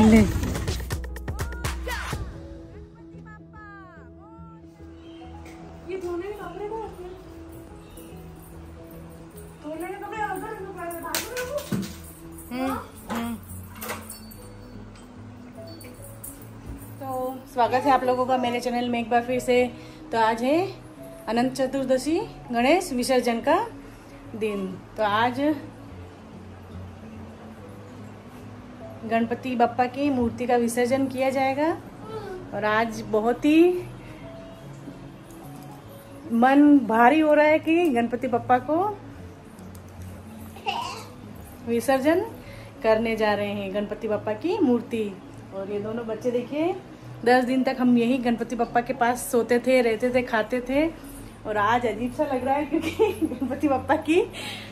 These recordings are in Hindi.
ले। तो स्वागत है आप लोगों का मेरे चैनल में एक बार फिर से। तो आज है अनंत चतुर्दशी, गणेश विसर्जन का दिन। तो आज गणपति बप्पा की मूर्ति का विसर्जन किया जाएगा और आज बहुत ही मन भारी हो रहा है कि गणपति बप्पा को विसर्जन करने जा रहे हैं, गणपति बप्पा की मूर्ति। और ये दोनों बच्चे देखिए, 10 दिन तक हम यही गणपति बप्पा के पास सोते थे, रहते थे, खाते थे। और आज अजीब सा लग रहा है क्योंकि गणपति बप्पा की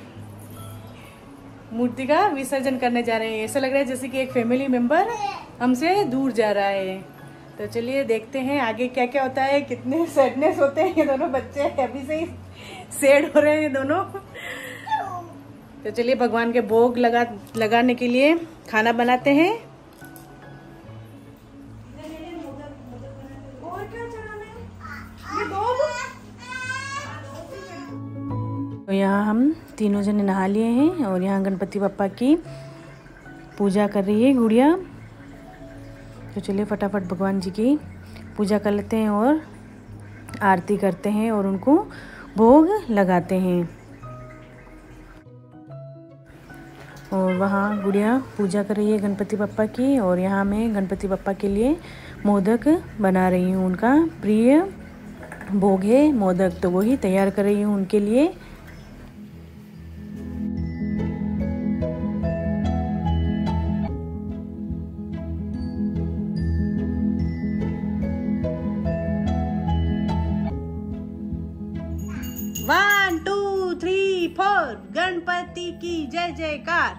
मूर्ति का विसर्जन करने जा रहे हैं। ऐसा लग रहा है जैसे कि एक फैमिली मेंबर हमसे दूर जा रहा है। तो चलिए देखते हैं आगे क्या क्या होता है। कितने सैडनेस होते हैं ये दोनों बच्चे, अभी से ही सैड हो रहे हैं दोनों। तो चलिए भगवान के भोग लगाने के लिए खाना बनाते हैं। तो यहाँ हम तीनों जने नहा लिए हैं और यहाँ गणपति बप्पा की पूजा कर रही है गुड़िया। तो चलिए फटाफट भगवान जी की पूजा कर लेते हैं और आरती करते हैं और उनको भोग लगाते हैं। और वहाँ गुड़िया पूजा कर रही है गणपति बप्पा की और यहाँ मैं गणपति बप्पा के लिए मोदक बना रही हूँ। उनका प्रिय भोग है मोदक, तो वही तैयार कर रही हूँ उनके लिए। One two three four, Ganpati की जय जयकार।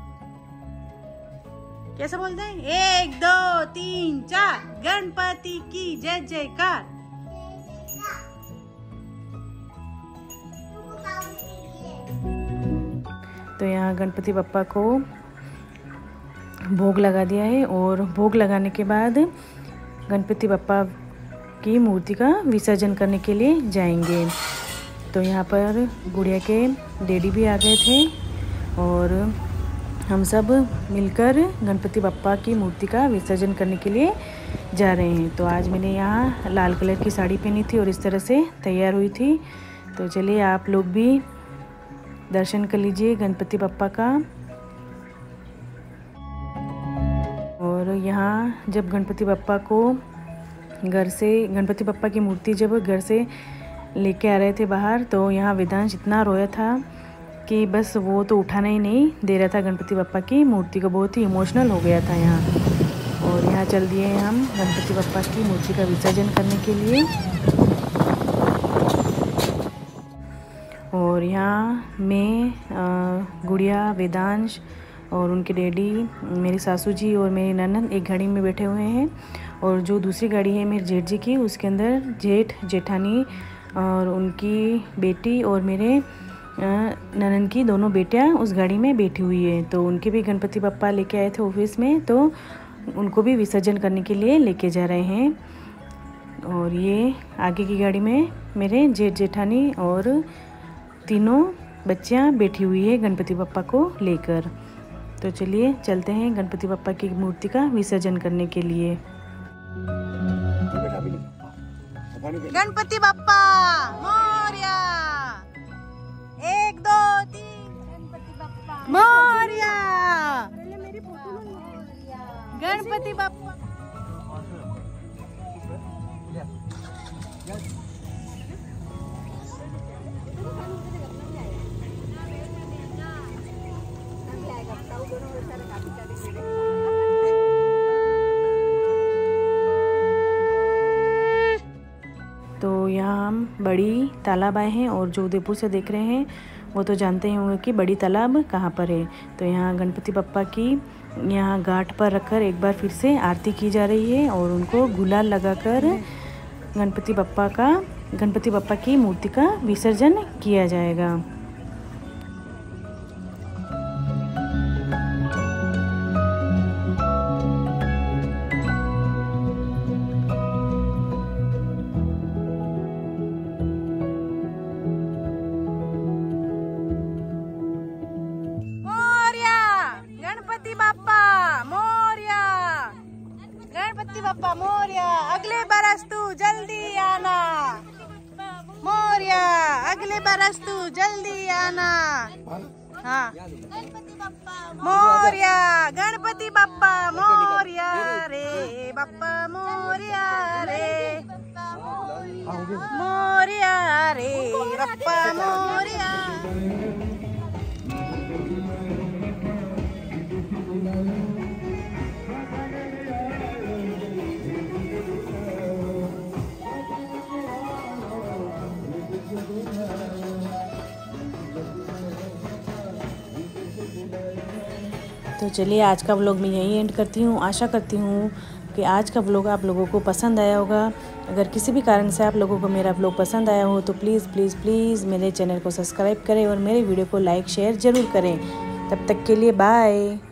कैसे बोलते हैं? 1 2 3 4, गणपति की जय जयकार। तो यहाँ गणपति बप्पा को भोग लगा दिया है और भोग लगाने के बाद गणपति बप्पा की मूर्ति का विसर्जन करने के लिए जाएंगे। तो यहाँ पर गुड़िया के डैडी भी आ गए थे और हम सब मिलकर गणपति बप्पा की मूर्ति का विसर्जन करने के लिए जा रहे हैं। तो आज मैंने यहाँ लाल कलर की साड़ी पहनी थी और इस तरह से तैयार हुई थी। तो चलिए आप लोग भी दर्शन कर लीजिए गणपति बप्पा का। और यहाँ जब गणपति बप्पा को गणपति बप्पा की मूर्ति जब घर से लेके आ रहे थे बाहर, तो यहाँ वेदांश इतना रोया था कि बस वो तो उठाना ही नहीं दे रहा था गणपति बप्पा की मूर्ति को। बहुत ही इमोशनल हो गया था यहाँ। और यहाँ चल दिए हम गणपति बप्पा की मूर्ति का विसर्जन करने के लिए। और यहाँ मैं, गुड़िया, वेदांश और उनके डैडी, मेरी सासू जी और मेरी ननद एक गाड़ी में बैठे हुए हैं। और जो दूसरी गाड़ी है मेरे जेठ जी की, उसके अंदर जेठ, जेठानी और उनकी बेटी और मेरे ननद की दोनों बेटियां उस गाड़ी में बैठी हुई है। तो उनके भी गणपति बप्पा लेके आए थे ऑफिस में, तो उनको भी विसर्जन करने के लिए लेके जा रहे हैं। और ये आगे की गाड़ी में मेरे जेठ जेठानी और तीनों बच्चियां बैठी हुई है गणपति बप्पा को लेकर। तो चलिए चलते हैं गणपति बप्पा की मूर्ति का विसर्जन करने के लिए। गणपति बप्पा मोरया, 1 2 3, गणपति बप्पा मोरया, गणपति बप्पा। तो यहाँ हम बड़ी तालाब आए हैं और जो उदयपुर से देख रहे हैं वो तो जानते ही होंगे कि बड़ी तालाब कहाँ पर है। तो यहाँ गणपति बप्पा की यहाँ घाट पर रखकर एक बार फिर से आरती की जा रही है और उनको गुलाल लगाकर गणपति बप्पा की मूर्ति का विसर्जन किया जाएगा। गणपति बप्पा मोरया, अगले बरस तू जल्दी आना। मोरया, अगले बरस तू जल्दी आना। हाँ, मोरया, गणपति बप्पा मोरया रे, बप्पा मोरया रे, मोरया रे, बप्पा मोरया। तो चलिए आज का व्लॉग मैं यहीं एंड करती हूँ। आशा करती हूँ कि आज का व्लॉग आप लोगों को पसंद आया होगा। अगर किसी भी कारण से आप लोगों को मेरा व्लॉग पसंद आया हो तो प्लीज़ प्लीज़ प्लीज़ मेरे चैनल को सब्सक्राइब करें और मेरे वीडियो को लाइक शेयर ज़रूर करें। तब तक के लिए बाय।